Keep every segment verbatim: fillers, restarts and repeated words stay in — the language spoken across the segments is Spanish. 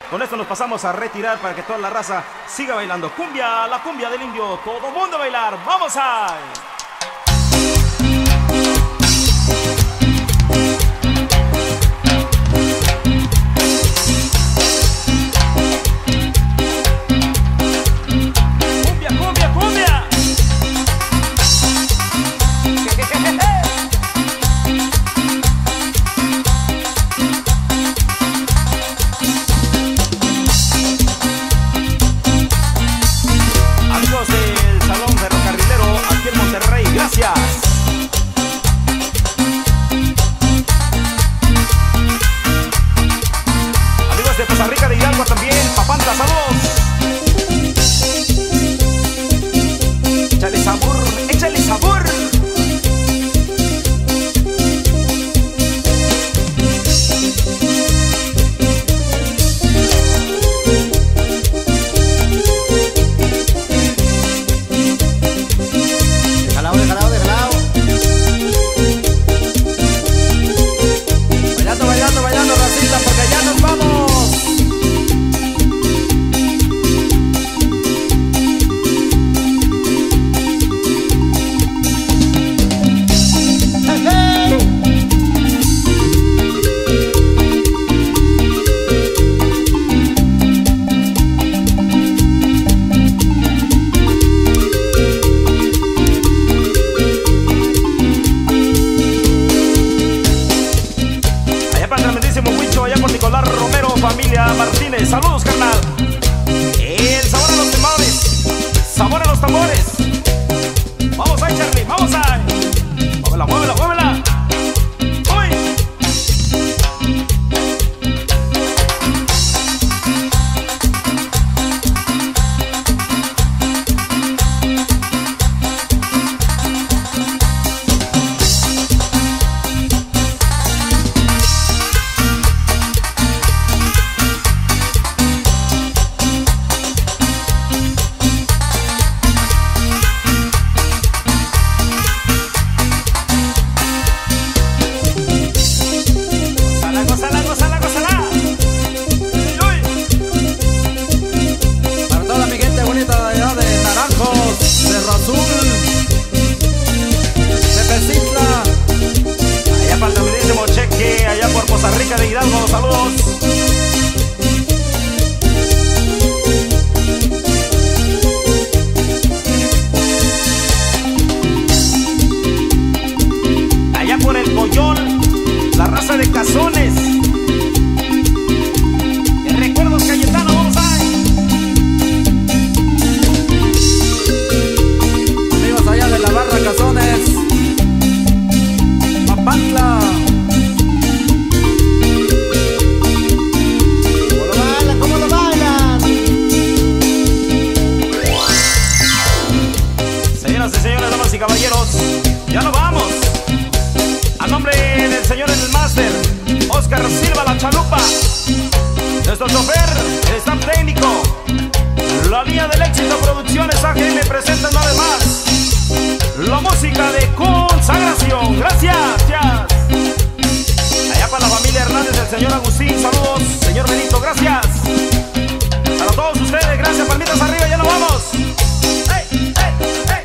Con esto nos pasamos a retirar para que toda la raza siga bailando. Cumbia, la cumbia del indio. Todo mundo a bailar. ¡Vamos ahí! Gracias. Amigos de Costa Rica, de Hidalgo también, Papantla, saludos. Échale sabor, échale sabor. Familia Martínez, saludos, carnal. El sabor a los tambores, sabor a los tambores. Vamos ahí, Charlie, vamos ahí. Muévela, muévela, muévela. Uy. Costa Rica de Hidalgo, saludos. Allá por el Coyol, la raza de Cazones. El recuerdos Cayetano, vamos ahí. Amigos allá de la barra Cazones, Papantla. Señores, damas y caballeros, ya nos vamos. A nombre del señor en el máster, Oscar Silva La Chalupa, nuestro chofer, el staff técnico, la línea del éxito Producciones A G M presenta una vez más la música de consagración. Gracias, gracias. Allá para la familia Hernández, el señor Agustín, saludos. Señor Benito, gracias. Para todos ustedes, gracias. Palmitas arriba, ya nos vamos. ¡Hey, hey, hey!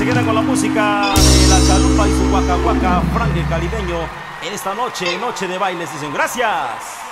se quedan con la música de la chalupa y su guaca guaca, Frank el calibeño. En esta noche, noche de bailes, dicen gracias.